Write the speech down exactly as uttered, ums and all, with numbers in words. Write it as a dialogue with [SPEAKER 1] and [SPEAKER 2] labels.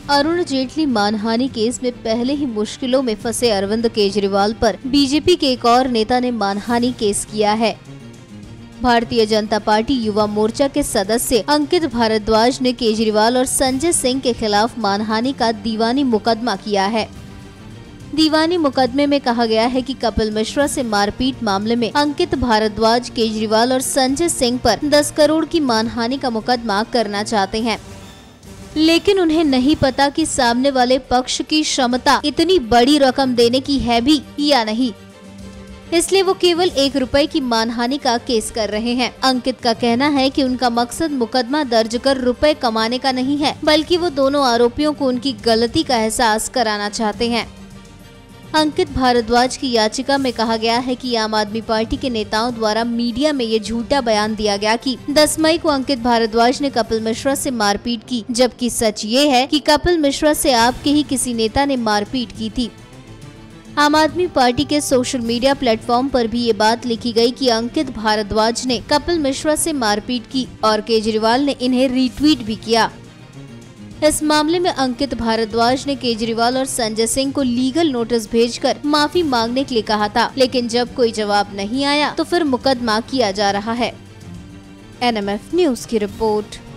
[SPEAKER 1] अरुण जेटली मानहानि केस में पहले ही मुश्किलों में फंसे अरविंद केजरीवाल पर बीजेपी के एक और नेता ने मानहानि केस किया है। भारतीय जनता पार्टी युवा मोर्चा के सदस्य अंकित भारद्वाज ने केजरीवाल और संजय सिंह के खिलाफ मानहानि का दीवानी मुकदमा किया है। दीवानी मुकदमे में कहा गया है कि कपिल मिश्रा से मारपीट मामले में अंकित भारद्वाज केजरीवाल और संजय सिंह पर दस करोड़ की मानहानि का मुकदमा करना चाहते हैं, लेकिन उन्हें नहीं पता कि सामने वाले पक्ष की क्षमता इतनी बड़ी रकम देने की है भी या नहीं, इसलिए वो केवल एक रुपए की मानहानि का केस कर रहे हैं। अंकित का कहना है कि उनका मकसद मुकदमा दर्ज कर रुपए कमाने का नहीं है, बल्कि वो दोनों आरोपियों को उनकी गलती का एहसास कराना चाहते हैं। अंकित भारद्वाज की याचिका में कहा गया है कि आम आदमी पार्टी के नेताओं द्वारा मीडिया में ये झूठा बयान दिया गया कि दस मई को अंकित भारद्वाज ने कपिल मिश्रा से मारपीट की, जबकि सच ये है कि कपिल मिश्रा से आपके ही किसी नेता ने मारपीट की थी। आम आदमी पार्टी के सोशल मीडिया प्लेटफॉर्म पर भी ये बात लिखी गई कि अंकित भारद्वाज ने कपिल मिश्रा से मारपीट की और केजरीवाल ने इन्हें रीट्वीट भी किया। इस मामले में अंकित भारद्वाज ने केजरीवाल और संजय सिंह को लीगल नोटिस भेजकर माफी मांगने के लिए कहा था, लेकिन जब कोई जवाब नहीं आया तो फिर मुकदमा किया जा रहा है। एन एम एफ न्यूज की रिपोर्ट।